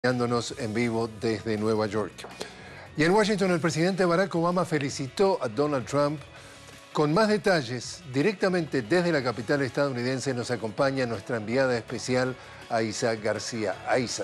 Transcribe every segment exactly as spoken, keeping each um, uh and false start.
Acompañándonos en vivo desde Nueva York. Y en Washington, el presidente Barack Obama felicitó a Donald Trump. Con más detalles, directamente desde la capital estadounidense, nos acompaña nuestra enviada especial, Aiza García. Aiza.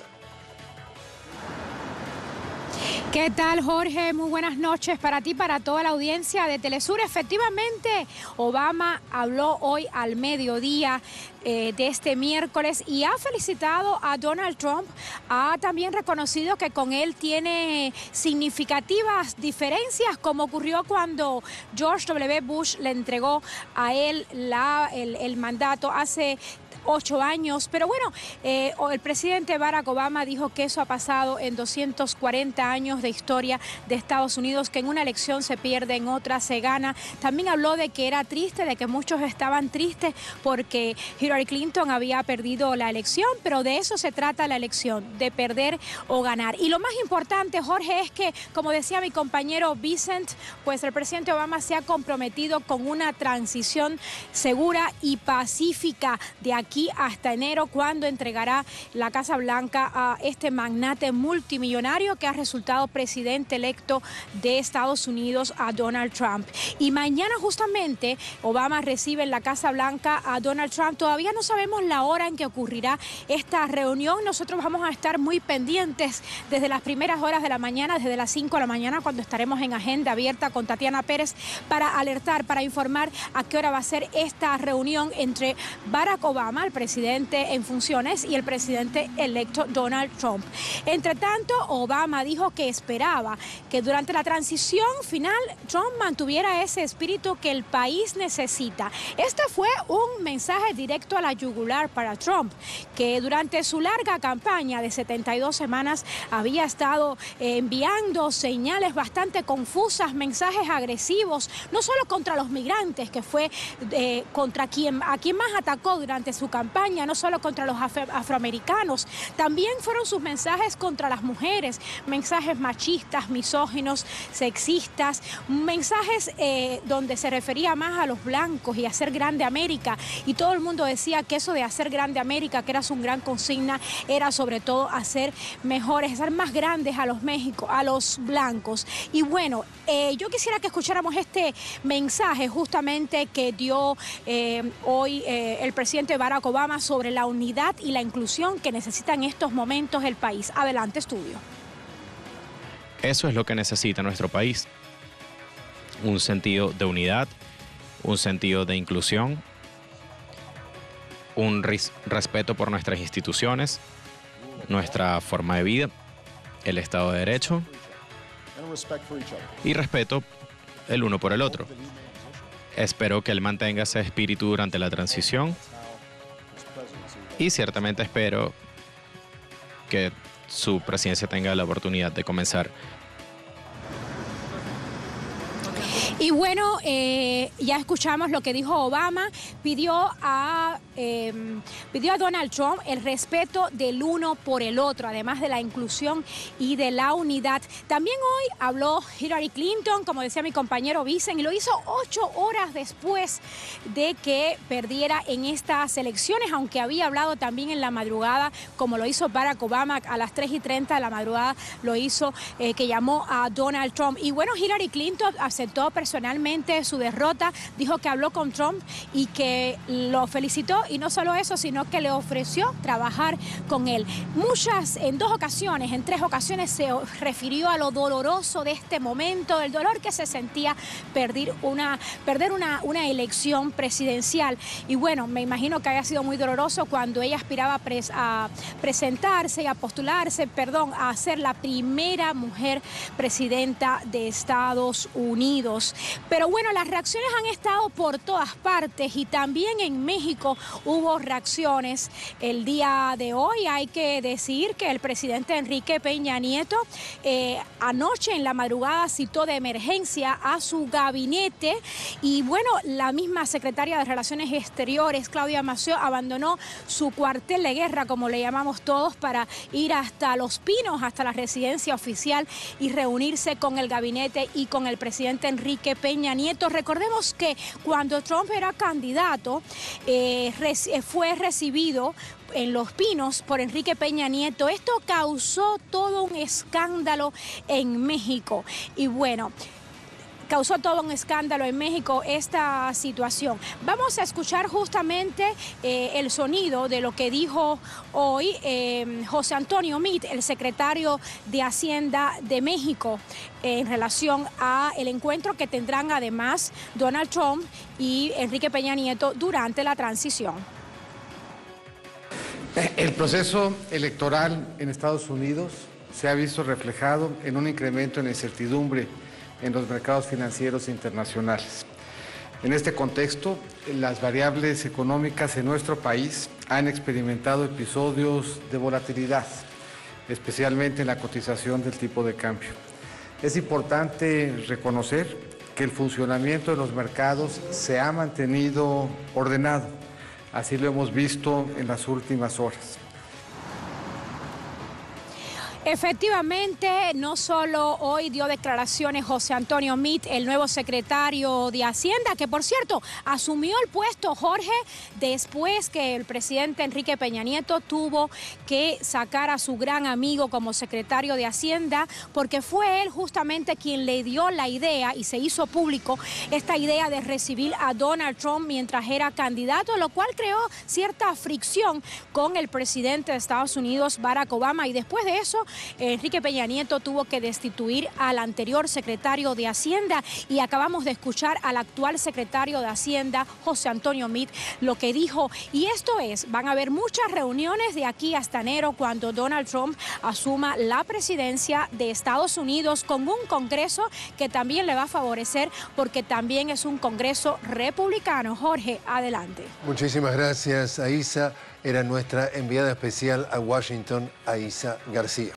¿Qué tal, Jorge? Muy buenas noches para ti, para toda la audiencia de Telesur. Efectivamente, Obama habló hoy al mediodía eh, de este miércoles y ha felicitado a Donald Trump. Ha también reconocido que con él tiene significativas diferencias, como ocurrió cuando George W. Bush le entregó a él la, el, el mandato hace ocho años, pero bueno, eh, el presidente Barack Obama dijo que eso ha pasado en doscientos cuarenta años de historia de Estados Unidos, que en una elección se pierde, en otra se gana. También habló de que era triste, de que muchos estaban tristes porque Hillary Clinton había perdido la elección, pero de eso se trata la elección, de perder o ganar. Y lo más importante, Jorge, es que, como decía mi compañero Vicent, pues el presidente Obama se ha comprometido con una transición segura y pacífica de aquí hasta enero, cuando entregará la Casa Blanca a este magnate multimillonario que ha resultado presidente electo de Estados Unidos, a Donald Trump. Y mañana justamente Obama recibe en la Casa Blanca a Donald Trump. Todavía no sabemos la hora en que ocurrirá esta reunión. Nosotros vamos a estar muy pendientes desde las primeras horas de la mañana, desde las cinco de la mañana, cuando estaremos en agenda abierta con Tatiana Pérez para alertar, para informar a qué hora va a ser esta reunión entre Barack Obama, el presidente en funciones, y el presidente electo Donald Trump. Entre tanto, Obama dijo que esperaba que durante la transición final Trump mantuviera ese espíritu que el país necesita. Este fue un mensaje directo a la yugular para Trump, que durante su larga campaña de setenta y dos semanas había estado eh, enviando señales bastante confusas, mensajes agresivos, no solo contra los migrantes, que fue eh, contra quien, a quien más atacó durante su campaña, no solo contra los afro afroamericanos, también fueron sus mensajes contra las mujeres, mensajes machistas, misóginos, sexistas, mensajes eh, donde se refería más a los blancos y a hacer grande América, y todo el mundo decía que eso de hacer grande América, que era su gran consigna, era sobre todo hacer mejores, hacer más grandes a los México, a los blancos. Y bueno, eh, yo quisiera que escucháramos este mensaje justamente que dio eh, hoy eh, el presidente Barack Obama sobre la unidad y la inclusión que necesita en estos momentos el país. Adelante, estudio. Eso es lo que necesita nuestro país. Un sentido de unidad, un sentido de inclusión, un res respeto por nuestras instituciones, nuestra forma de vida, el Estado de Derecho y respeto el uno por el otro. Espero que él mantenga ese espíritu durante la transición y ciertamente espero que su presidencia tenga la oportunidad de comenzar. Y bueno, eh, ya escuchamos lo que dijo Obama. Pidió a, eh, pidió a Donald Trump el respeto del uno por el otro, además de la inclusión y de la unidad. También hoy habló Hillary Clinton, como decía mi compañero Vicen, y lo hizo ocho horas después de que perdiera en estas elecciones, aunque había hablado también en la madrugada, como lo hizo Barack Obama a las tres y treinta de la madrugada, lo hizo, eh, que llamó a Donald Trump. Y bueno, Hillary Clinton aceptó personalmente su derrota, dijo que habló con Trump y que lo felicitó, y no solo eso, sino que le ofreció trabajar con él. Muchas, en dos ocasiones, en tres ocasiones se refirió a lo doloroso de este momento, del dolor que se sentía perder una, perder una, una elección presidencial. Y bueno, me imagino que haya sido muy doloroso cuando ella aspiraba a, pres, a presentarse y a postularse, perdón, a ser la primera mujer presidenta de Estados Unidos. Pero bueno, las reacciones han estado por todas partes, y también en México hubo reacciones el día de hoy. Hay que decir que el presidente Enrique Peña Nieto eh, anoche en la madrugada citó de emergencia a su gabinete, y bueno, la misma secretaria de Relaciones Exteriores, Claudia Massieu, abandonó su cuartel de guerra, como le llamamos todos, para ir hasta Los Pinos, hasta la residencia oficial, y reunirse con el gabinete y con el presidente Enrique Peña Nieto. Recordemos que cuando Trump era candidato, eh, fue recibido en Los Pinos por Enrique Peña Nieto. Esto causó todo un escándalo en México. Y bueno, causó todo un escándalo en México esta situación. Vamos a escuchar justamente eh, el sonido de lo que dijo hoy eh, José Antonio Meade, el secretario de Hacienda de México, eh, en relación a el encuentro que tendrán además Donald Trump y Enrique Peña Nieto durante la transición. El proceso electoral en Estados Unidos se ha visto reflejado en un incremento en la incertidumbre en los mercados financieros internacionales. En este contexto, las variables económicas en nuestro país han experimentado episodios de volatilidad, especialmente en la cotización del tipo de cambio. Es importante reconocer que el funcionamiento de los mercados se ha mantenido ordenado. Así lo hemos visto en las últimas horas. Efectivamente, no solo hoy dio declaraciones José Antonio Meade, el nuevo secretario de Hacienda, que por cierto asumió el puesto, Jorge, después que el presidente Enrique Peña Nieto tuvo que sacar a su gran amigo como secretario de Hacienda, porque fue él justamente quien le dio la idea y se hizo público esta idea de recibir a Donald Trump mientras era candidato, lo cual creó cierta fricción con el presidente de Estados Unidos, Barack Obama, y después de eso Enrique Peña Nieto tuvo que destituir al anterior secretario de Hacienda y acabamos de escuchar al actual secretario de Hacienda, José Antonio Meade, lo que dijo. Y esto es, van a haber muchas reuniones de aquí hasta enero cuando Donald Trump asuma la presidencia de Estados Unidos con un Congreso que también le va a favorecer porque también es un Congreso republicano. Jorge, adelante. Muchísimas gracias, Aisa. Era nuestra enviada especial a Washington, Aisa García.